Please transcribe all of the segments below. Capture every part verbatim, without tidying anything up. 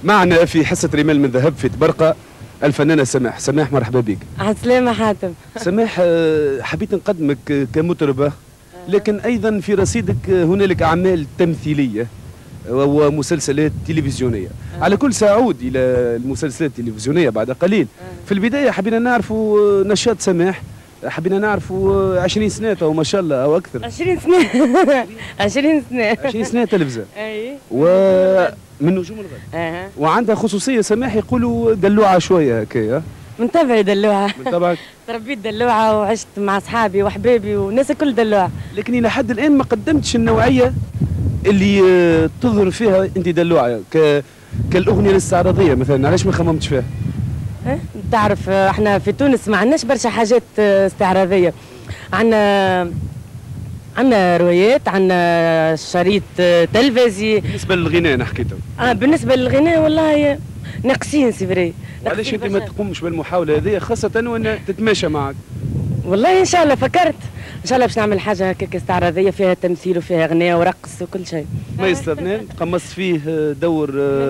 معنا في حصة رمال من ذهب في تبرقة الفنانة سماح. سماح مرحبا بك. عالسلامة حاتم. سماح حبيت نقدمك كمطربة لكن أيضا في رصيدك هنالك أعمال تمثيلية ومسلسلات تلفزيونية. على كل سأعود إلى المسلسلات التلفزيونية بعد قليل. في البداية حبينا نعرفوا نشاط سماح، حبينا نعرفوا عشرين سنة أو ما شاء الله أو أكثر. عشرين سنة عشرين سنة عشرين سنة تلفزة. أي. ومن نجوم الغد. أه. وعندها خصوصية سماح يقولوا دلوعة شوية هكايا. من تبعي دلوعة. من تبعك؟ تربيت دلوعة وعشت مع أصحابي وأحبابي والناس الكل دلوعة. لكن إلى حد الآن ما قدمتش النوعية اللي تظهر فيها أنت دلوعة ك كالأغنية الاستعراضية مثلا، علاش ما خممتش فيها؟ إيه؟ تعرف احنا في تونس ما عندناش برشا حاجات استعراضية. عندنا عندنا روايات، عندنا شريط تلفزي. بالنسبة للغناء أنا حكيت. اه بالنسبة للغناء والله ناقصين سي فري. علاش أنت ما تقومش بالمحاولة هذه خاصة وأن تتماشى معك؟ والله إن شاء الله فكرت ان شاء الله باش نعمل حاجه هكاك استعراضيه فيها تمثيل وفيها غناء ورقص وكل شيء. خميس سردان قمصت فيه دور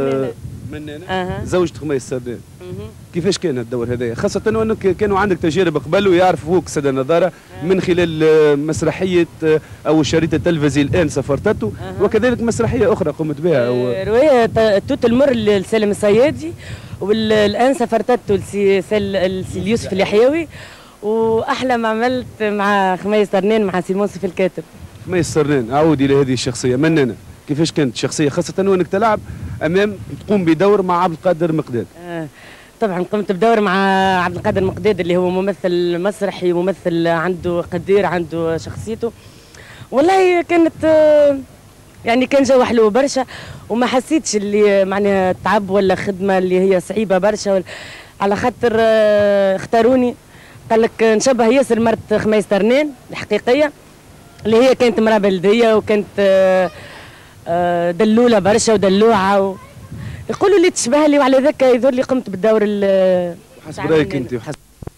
منانه أه. زوجة خميس سردان. كيفاش كان الدور هذايا خاصة انك كانوا عندك تجارب قبل ويعرفوك سادة النظارة أه. من خلال مسرحية او الشريط التلفزي الان سفرتته أه. وكذلك مسرحية اخرى قمت بها و... رواية توت المر لسالم الصيادي والان سفرتته لسي يوسف اليحيوي واحلى ما عملت مع خميس سرنان مع سيمون سيف الكاتب. خميس سرنان اعود الى هذه الشخصيه منانه، كيفاش كانت الشخصيه خاصه وانك تلعب امام تقوم بدور مع عبد القادر مقداد؟ آه طبعا قمت بدور مع عبد القادر مقداد اللي هو ممثل مسرحي، ممثل عنده قدير، عنده شخصيته. والله كانت آه يعني كان جو حلو برشا وما حسيتش اللي معناها تعب ولا خدمه اللي هي صعيبه برشا، على خاطر آه اختاروني قال لك نشبه ياسر مرت خميس ترنان الحقيقيه اللي هي كانت امراه بلديه وكانت دلوله برشا ودلوعه و... يقولوا لي تشبه لي وعلى ذاك يظهر لي قمت بالدور ال حسب رايك انت وحسب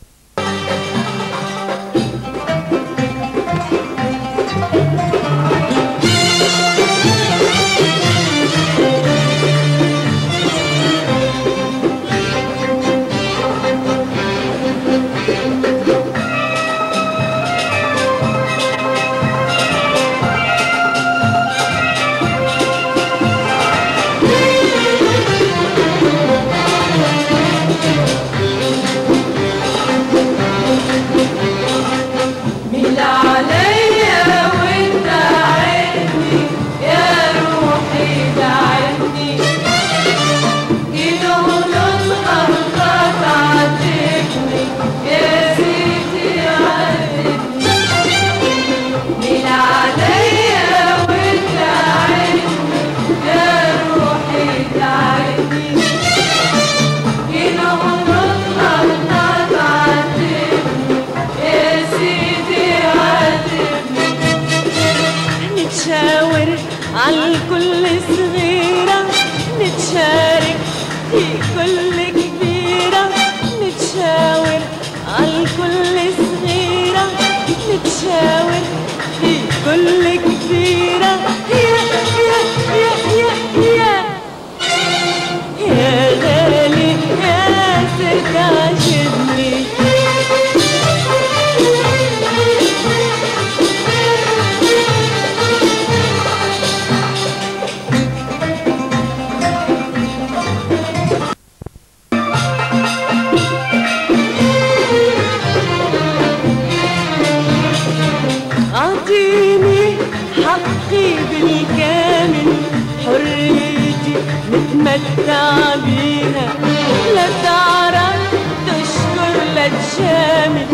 نتمتع بيها لا تعرف تشكر لا تجامل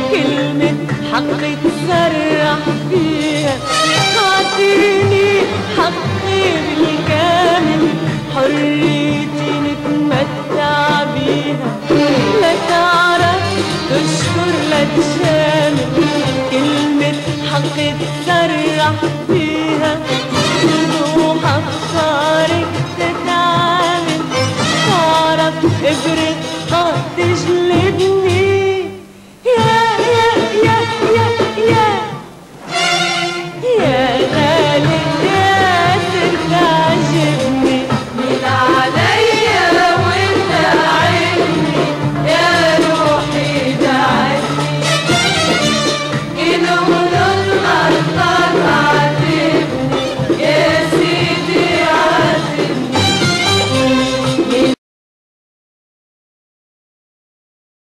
كلمة حق تسرح فيها. اعطيني حقي بالكامل حريتي نتمتع بيها لا تعرف تشكر لا تجامل